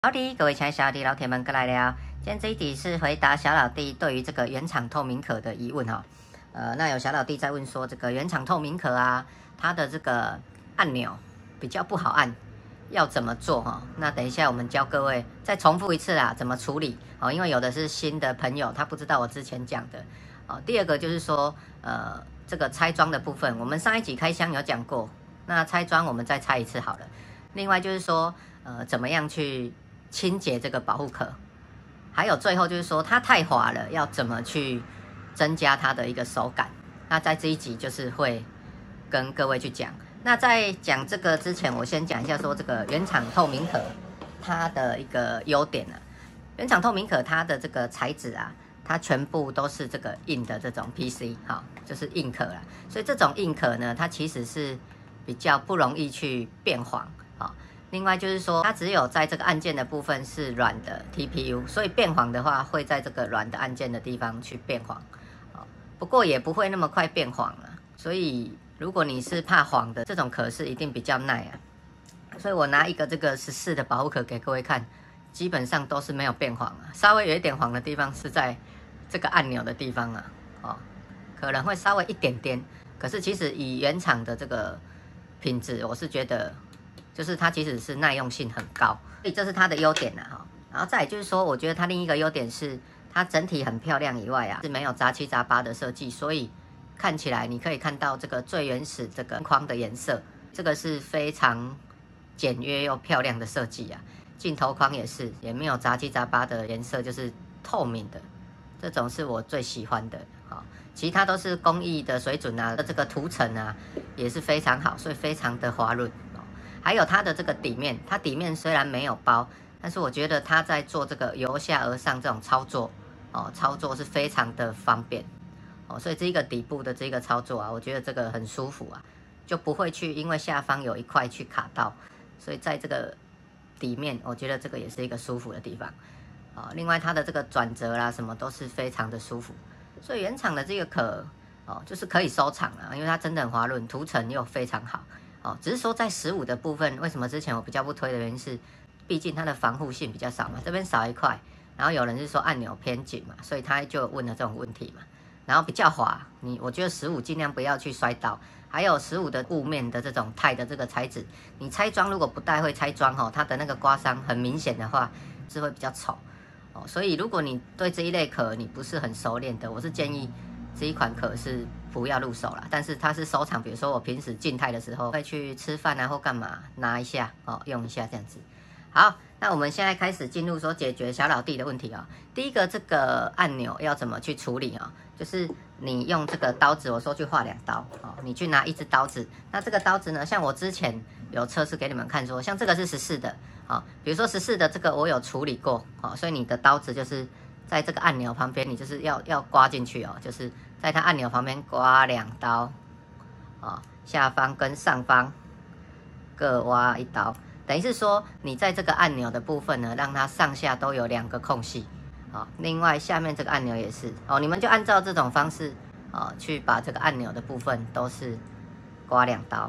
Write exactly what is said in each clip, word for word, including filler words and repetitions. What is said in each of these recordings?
好的，各位亲爱的小老弟、老铁们，过来聊。今天这一题是回答小老弟对于这个原厂透明壳的疑问哈。呃，那有小老弟在问说，这个原厂透明壳啊，它的这个按钮比较不好按，要怎么做哈？那等一下我们教各位再重复一次啦，怎么处理哦？因为有的是新的朋友，他不知道我之前讲的哦。第二个就是说，呃，这个拆装的部分，我们上一集开箱有讲过，那拆装我们再拆一次好了。另外就是说，呃，怎么样去清洁这个保护壳，还有最后就是说它太滑了，要怎么去增加它的一个手感。那在这一集就是会跟各位去讲。那在讲这个之前，我先讲一下说这个原厂透明壳它的一个优点啊。原厂透明壳它的这个材质啊，它全部都是这个硬的这种 P C 哈，就是硬壳啦。所以这种硬壳呢，它其实是比较不容易去变黄啊。另外就是说，它只有在这个按键的部分是软的 T P U， 所以变黄的话会在这个软的按键的地方去变黄，不过也不会那么快变黄了。所以如果你是怕黄的，这种壳是一定比较耐啊。所以我拿一个这个十四的保护壳给各位看，基本上都是没有变黄啊，稍微有一点黄的地方是在这个按钮的地方啊，哦，可能会稍微一点点，可是其实以原厂的这个品质，我是觉得。就是它其实是耐用性很高，所以这是它的优点啦哈。然后再来就是说，我觉得它另一个优点是它整体很漂亮以外啊，是没有杂七杂八的设计，所以看起来你可以看到这个最原始这个框的颜色，这个是非常简约又漂亮的设计啊。镜头框也是，也没有杂七杂八的颜色，就是透明的，这种是我最喜欢的。好，其他都是工艺的水准啊，这个涂层啊也是非常好，所以非常的滑润。还有它的这个底面，它底面虽然没有包，但是我觉得它在做这个由下而上这种操作，哦，操作是非常的方便，哦，所以这个底部的这个操作啊，我觉得这个很舒服啊，就不会去因为下方有一块去卡到，所以在这个底面，我觉得这个也是一个舒服的地方，啊、哦，另外它的这个转折啦什么都是非常的舒服，所以原厂的这个壳，哦，就是可以收藏了，因为它真的很滑润，涂层又非常好。哦，只是说在十五的部分，为什么之前我比较不推的原因是，毕竟它的防护性比较少嘛，这边少一块，然后有人是说按钮偏紧嘛，所以他就问了这种问题嘛，然后比较滑，你我觉得十五尽量不要去摔倒，还有十五的雾面的这种钛的这个材质，你拆装如果不带会拆装哦，它的那个刮伤很明显的话是会比较丑哦，所以如果你对这一类壳你不是很熟练的，我是建议这一款壳是不要入手啦，但是它是收藏，比如说我平时静态的时候会去吃饭啊或干嘛拿一下哦，用一下这样子。好，那我们现在开始进入说解决小老弟的问题啊、哦。第一个这个按钮要怎么去处理啊、哦？就是你用这个刀子，我说去画两刀哦，你去拿一支刀子，那这个刀子呢，像我之前有测试给你们看说，像这个是十四的啊、哦，比如说十四的这个我有处理过哦，所以你的刀子就是在这个按钮旁边，你就是要要刮进去哦，就是。在它按钮旁边刮两刀，啊，下方跟上方各挖一刀，等于是说你在这个按钮的部分呢，让它上下都有两个空隙，啊，另外下面这个按钮也是，哦，你们就按照这种方式，啊，去把这个按钮的部分都是刮两刀，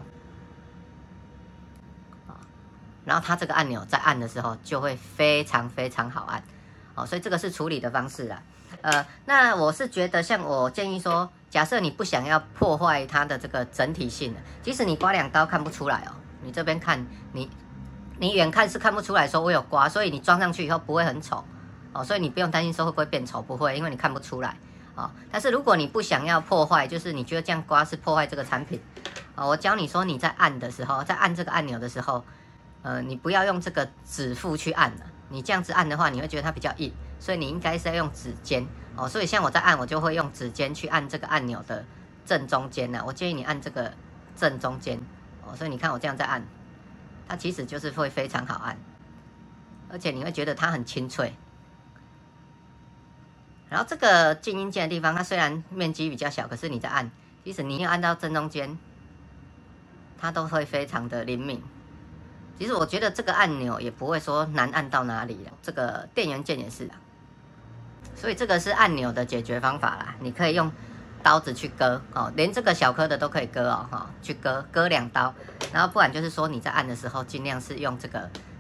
啊，然后它这个按钮在按的时候就会非常非常好按，哦，所以这个是处理的方式啦。呃，那我是觉得，像我建议说，假设你不想要破坏它的这个整体性的，即使你刮两刀看不出来哦，你这边看你，你远看是看不出来说我有刮，所以你装上去以后不会很丑哦，所以你不用担心说会不会变丑，不会，因为你看不出来哦。但是如果你不想要破坏，就是你觉得这样刮是破坏这个产品哦，我教你说你在按的时候，在按这个按钮的时候，呃，你不要用这个指腹去按了，你这样子按的话，你会觉得它比较硬。所以你应该是要用指尖哦，所以像我在按，我就会用指尖去按这个按钮的正中间呢、啊。我建议你按这个正中间哦，所以你看我这样在按，它其实就是会非常好按，而且你会觉得它很清脆。然后这个静音键的地方，它虽然面积比较小，可是你在按，即使你要按到正中间，它都会非常的灵敏。其实我觉得这个按钮也不会说难按到哪里了，这个电源键也是啦。所以这个是按钮的解决方法啦，你可以用刀子去割哦，连这个小颗的都可以割哦，哈、哦，去割割两刀，然后不然就是说你在按的时候尽量是用这个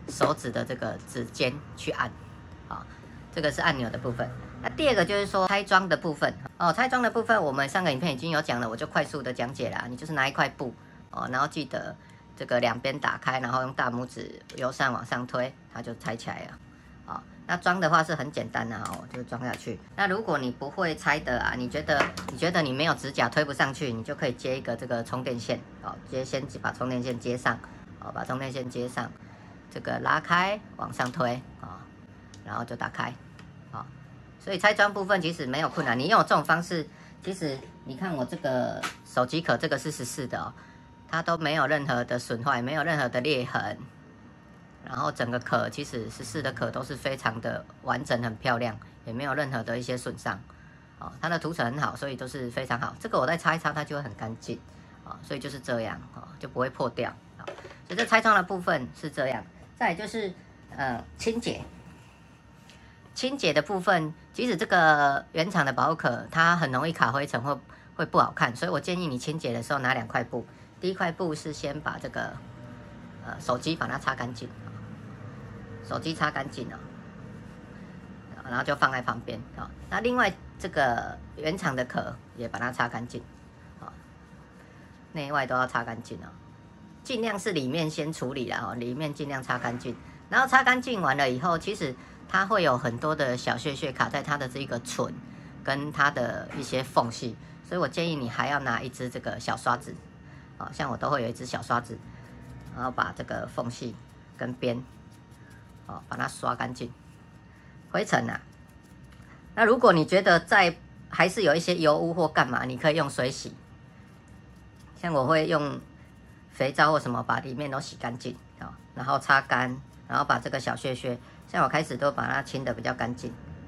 手指的这个指尖去按，好，这个是按钮的部分。那第二个就是说拆装的部分哦，拆装的部分我们上个影片已经有讲了，我就快速的讲解啦。你就是拿一块布哦，然后记得这个两边打开，然后用大拇指由上往上推，它就拆起来了。好、哦，那装的话是很简单的哈、哦，就是装下去。那如果你不会拆的啊，你觉得你觉得你没有指甲推不上去，你就可以接一个这个充电线，哦，接先把充电线接上，哦，把充电线接上，这个拉开往上推啊、哦，然后就打开，好、哦。所以拆装部分其实没有困难，你用这种方式，其实你看我这个手机壳，这个是十四的哦，它都没有任何的损坏，没有任何的裂痕，然后整个壳其实十四的壳都是非常的完整，很漂亮，也没有任何的一些损伤，哦，它的涂层很好，所以都是非常好。这个我再擦一擦，它就会很干净，啊、哦，所以就是这样，啊、哦，就不会破掉，啊、哦，所以这拆装的部分是这样。再来就是呃清洁。清洁的部分，即使这个原厂的保护壳，它很容易卡灰尘或会不好看，所以我建议你清洁的时候拿两块布。第一块布是先把这个呃手机把它擦干净，手机擦干净了，然后就放在旁边啊。那另外这个原厂的壳也把它擦干净，啊，内外都要擦干净啊，尽量是里面先处理了哦，里面尽量擦干净，然后擦干净完了以后，其实它会有很多的小屑屑卡在它的这个唇跟它的一些缝隙，所以我建议你还要拿一支这个小刷子，啊，像我都会有一支小刷子，然后把这个缝隙跟边，哦，把它刷干净。灰尘啊，那如果你觉得在还是有一些油污或干嘛，你可以用水洗，像我会用肥皂或什么把里面都洗干净啊，然后擦干，然后把这个小屑屑。像我开始都把它清的比较干净，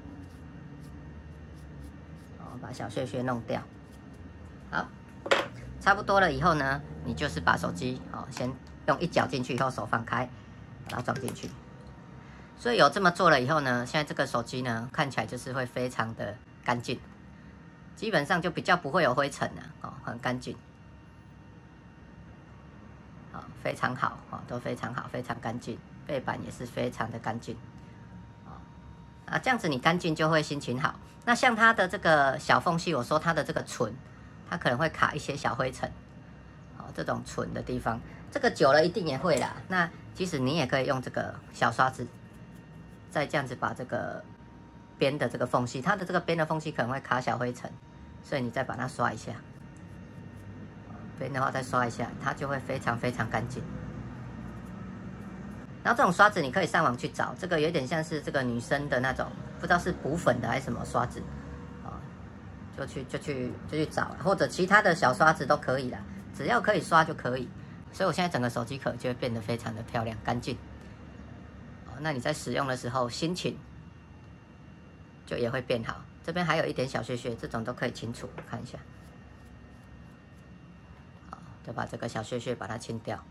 哦，把小屑屑弄掉。好，差不多了以后呢，你就是把手机哦，先用一脚进去以后手放开，把它装进去。所以有这么做了以后呢，现在这个手机呢看起来就是会非常的干净，基本上就比较不会有灰尘了哦，很干净，好、哦，非常好哦，都非常好，非常干净，背板也是非常的干净。啊，这样子你干净就会心情好。那像它的这个小缝隙，我说它的这个唇，它可能会卡一些小灰尘，哦，这种唇的地方，这个久了一定也会啦。那其实你也可以用这个小刷子，再这样子把这个边的这个缝隙，它的这个边的缝隙可能会卡小灰尘，所以你再把它刷一下，边的话再刷一下，它就会非常非常干净。然后这种刷子你可以上网去找，这个有点像是这个女生的那种，不知道是补粉的还是什么刷子，啊、哦，就去就去就去找，或者其他的小刷子都可以啦，只要可以刷就可以。所以我现在整个手机壳就会变得非常的漂亮干净，哦，那你在使用的时候心情就也会变好。这边还有一点小屑屑，这种都可以清除，看一下，好，就把这个小屑屑把它清掉。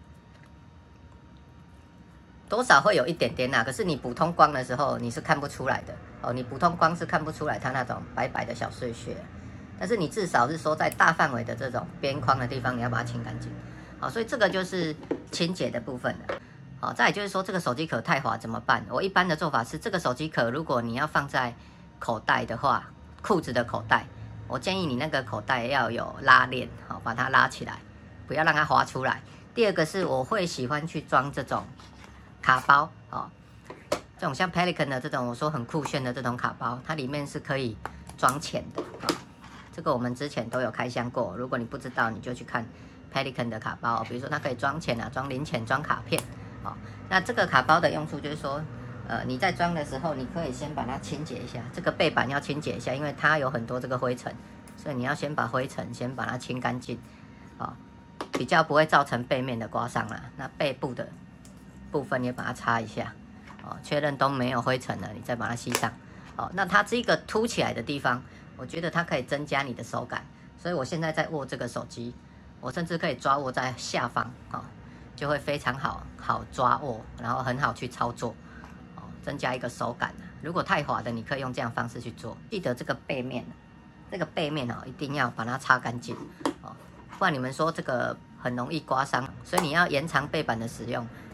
多少会有一点点啦、啊，可是你补通光的时候你是看不出来的哦，你补通光是看不出来它那种白白的小碎屑，但是你至少是说在大范围的这种边框的地方你要把它清干净，好，所以这个就是清洁的部分了。好，再来就是说这个手机壳太滑怎么办？我一般的做法是，这个手机壳如果你要放在口袋的话，裤子的口袋，我建议你那个口袋要有拉链，好，把它拉起来，不要让它滑出来。第二个是我会喜欢去装这种卡包哦，这种像 Pelican 的这种，我说很酷炫的这种卡包，它里面是可以装钱的啊、哦。这个我们之前都有开箱过，如果你不知道，你就去看 Pelican 的卡包、哦，比如说它可以装钱啊，装零钱，装卡片啊、哦。那这个卡包的用处就是说，呃，你在装的时候，你可以先把它清洁一下，这个背板要清洁一下，因为它有很多这个灰尘，所以你要先把灰尘先把它清干净啊、哦，比较不会造成背面的刮伤啦。那背部的部分也把它擦一下，哦，确认都没有灰尘了，你再把它吸上。哦，那它这个凸起来的地方，我觉得它可以增加你的手感，所以我现在在握这个手机，我甚至可以抓握在下方，哦，就会非常好好抓握，然后很好去操作，哦，增加一个手感。如果太滑的，你可以用这样方式去做。记得这个背面，这个背面哦，一定要把它擦干净，哦，不然你们说这个很容易刮伤，所以你要延长背板的使用。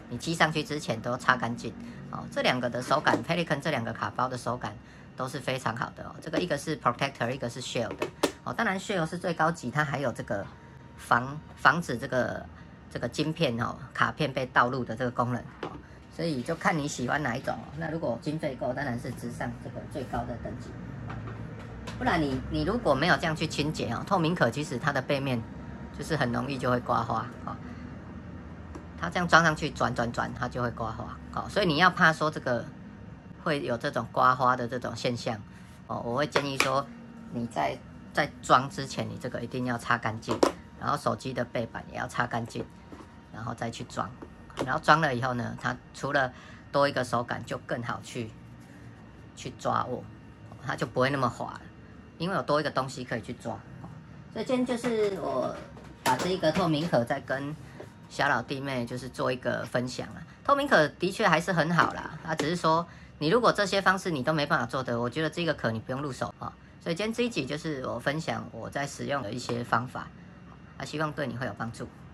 你积上去之前都擦干净哦。这两个的手感 ，Pelican 这两个卡包的手感都是非常好的哦。这个一个是 Protector， 一个是 Shield 的哦。当然 Shield 是最高级，它还有这个防防止这个这个晶片哦卡片被盗录的这个功能哦。所以就看你喜欢哪一种哦。那如果经费够，当然是直上这个最高的等级。不然你你如果没有这样去清洁哦，透明壳其实它的背面就是很容易就会刮花哦。它这样装上去转转转，它就会刮花哦。所以你要怕说这个会有这种刮花的这种现象哦，我会建议说你在在装之前，你这个一定要擦干净，然后手机的背板也要擦干净，然后再去装。然后装了以后呢，它除了多一个手感，就更好去去抓握，它就不会那么滑了。因为有多一个东西可以去抓，所以今天就是我把这一个透明壳再跟小老弟妹就是做一个分享啦。透明壳的确还是很好啦，啊，只是说你如果这些方式你都没办法做的，我觉得这个壳你不用入手啊。所以今天这一集就是我分享我在使用的一些方法，啊，希望对你会有帮助。